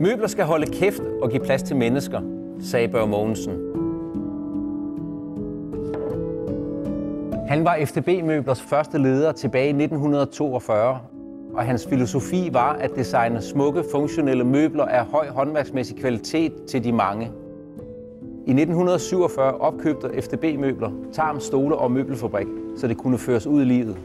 Møbler skal holde kæft og give plads til mennesker, sagde Børge Mogensen. Han var FDB Møblers første leder tilbage i 1942, og hans filosofi var at designe smukke, funktionelle møbler af høj håndværksmæssig kvalitet til de mange. I 1947 opkøbte FDB Møbler Tarm Stole- og Møbelfabrik, så det kunne føres ud i livet.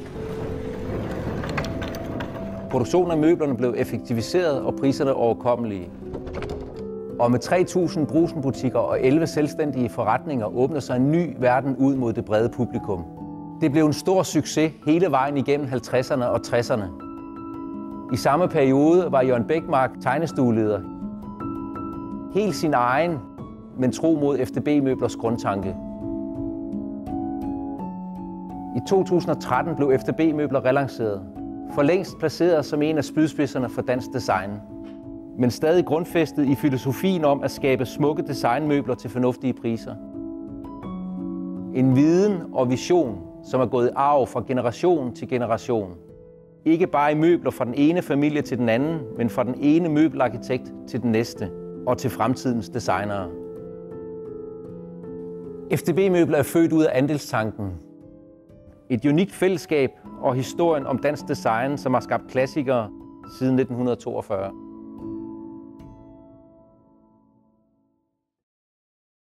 Produktionen af møblerne blev effektiviseret og priserne overkommelige. Og med 3.000 brugsenbutikker og 11 selvstændige forretninger åbner sig en ny verden ud mod det brede publikum. Det blev en stor succes hele vejen igennem 50'erne og 60'erne. I samme periode var Jørgen Bækmark tegnestueleder. Helt sin egen, men tro mod FDB Møblers grundtanke. I 2013 blev FDB Møbler relanceret. For længst placeret som en af spydspidserne for dansk design. Men stadig grundfæstet i filosofien om at skabe smukke designmøbler til fornuftige priser. En viden og vision, som er gået i arv fra generation til generation. Ikke bare i møbler fra den ene familie til den anden, men fra den ene møbelarkitekt til den næste og til fremtidens designere. FDB Møbler er født ud af andelstanken. Et unikt fællesskab og historien om dansk design, som har skabt klassikere siden 1942.